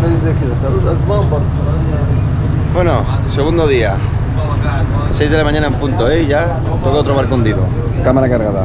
Bueno, segundo día. 6 de la mañana en punto, ¿eh? Ya toca otro barco hundido. Cámara cargada.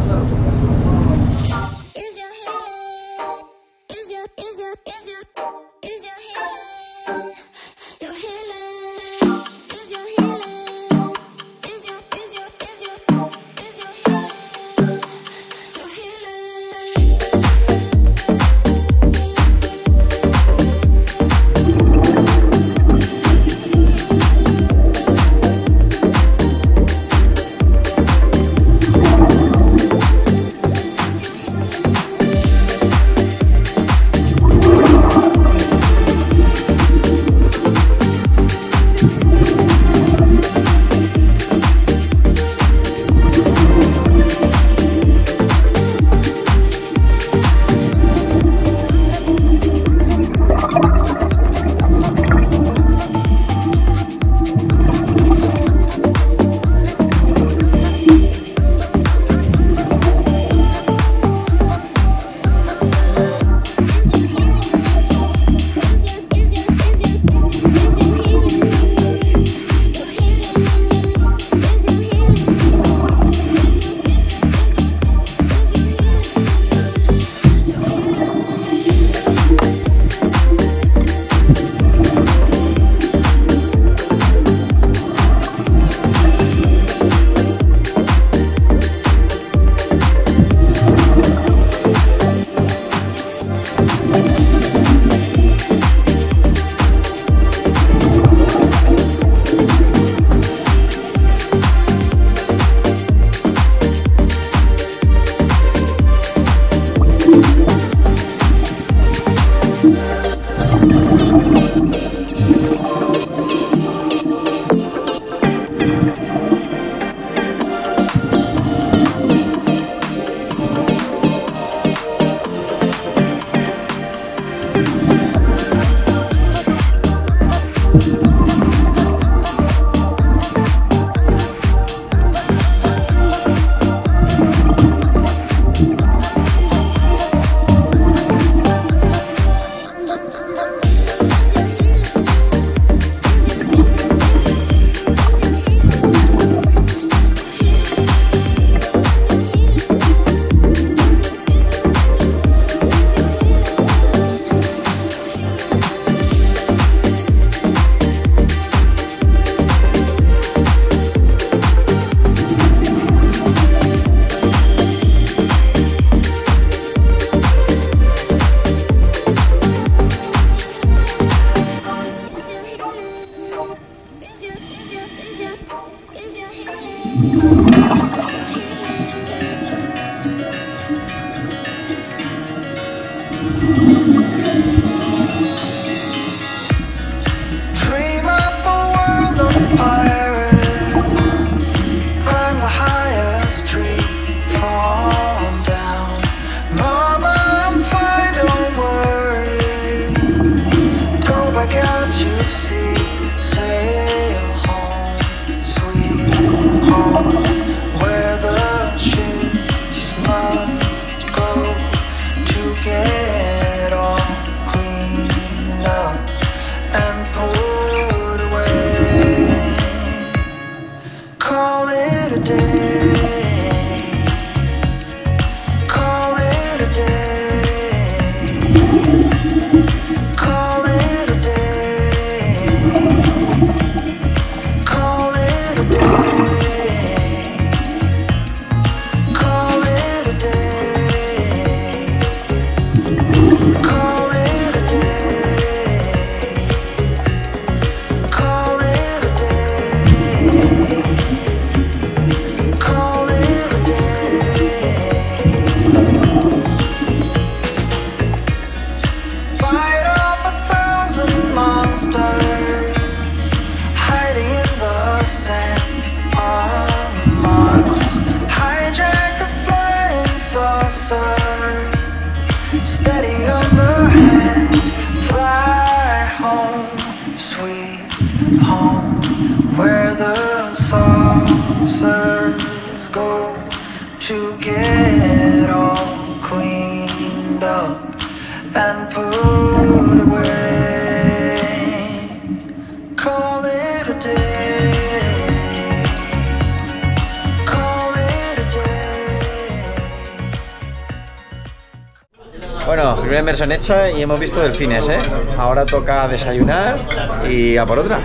inmersión hecha y hemos visto delfines, ¿eh? Ahora toca desayunar y a por otra.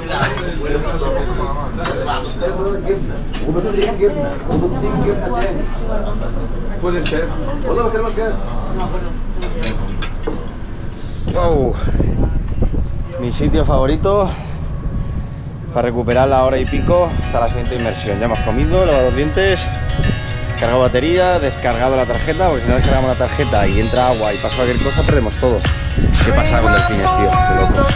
Puede ser. Wow. Mi sitio favorito para recuperar la hora y pico hasta la siguiente inmersión. Ya hemos comido, lavado los dientes, cargado batería, descargado la tarjeta, porque si no descargamos la tarjeta y entra agua y pasa cualquier cosa, perdemos todo. ¿Qué pasa con delfines, tío? Qué loco.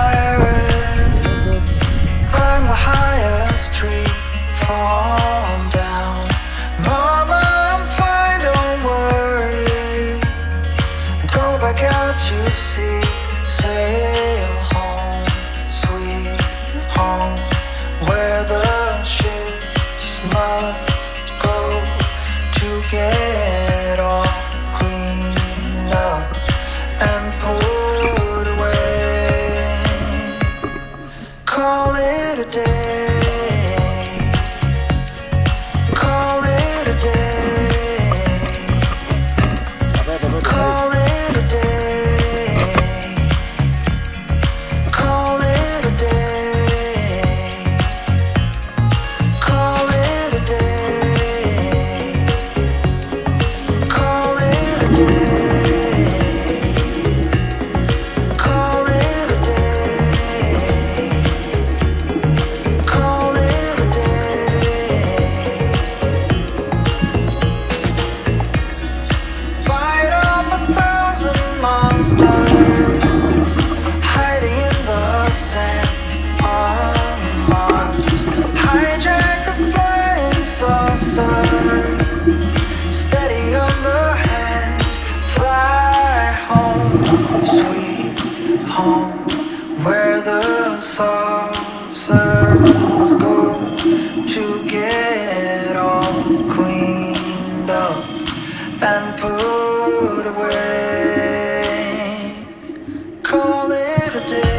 Get all cleaned up and put away. Call it a day. Call it a day. Call it a day. Call it a day. Call it a day. Steady on the hand, fly home, sweet home, where the saucers go to get all cleaned up and put away. Call it a day.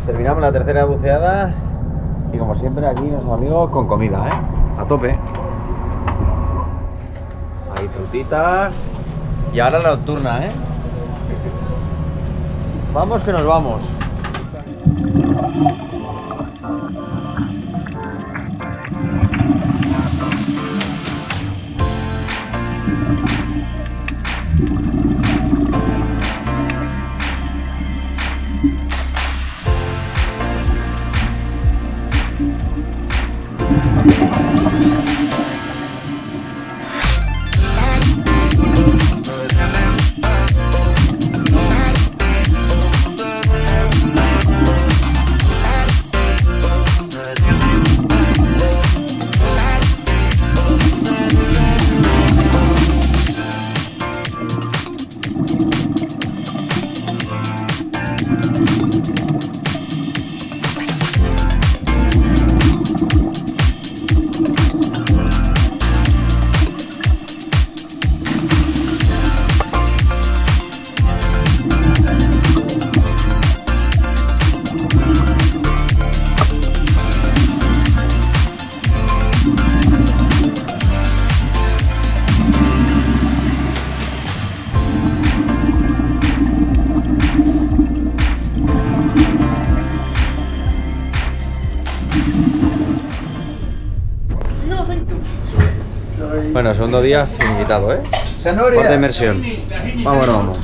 terminamos la tercera buceada y como siempre aquí nuestros amigos con comida, a tope. Hay frutitas y ahora la nocturna, Vamos que nos vamos. Bueno, segundo día finiquitado, Cuarta inmersión. Vamos.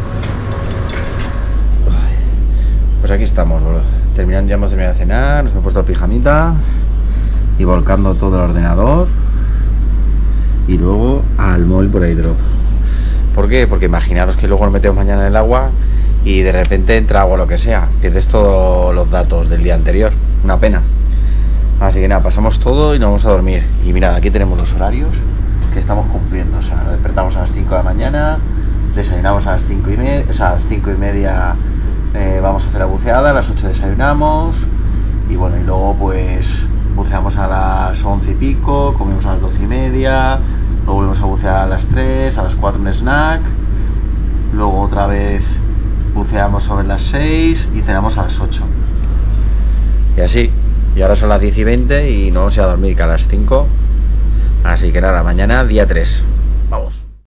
Pues aquí estamos, bro. Ya hemos terminado de cenar, nos hemos puesto el pijamita y volcando todo el ordenador y luego al móvil por airdrop. ¿Por qué? Porque imaginaros que luego nos metemos mañana en el agua y de repente entra agua o lo que sea, pierdes todos los datos del día anterior. Una pena. Así que nada, pasamos todo y nos vamos a dormir. Y mirad, aquí tenemos los horarios que estamos cumpliendo. O sea, nos despertamos a las 5 de la mañana, desayunamos a las 5 y media, o sea, a las 5 y media vamos a hacer la buceada, a las 8 desayunamos y bueno, y luego pues buceamos a las 11 y pico, comemos a las 12 y media, luego volvemos a bucear a las 3, a las 4 un snack, luego otra vez buceamos sobre las 6 y cenamos a las 8. Y así. Y ahora son las 10 y 20 y no vamos a ir a dormir que a las 5. Así que nada, mañana día 3. Vamos.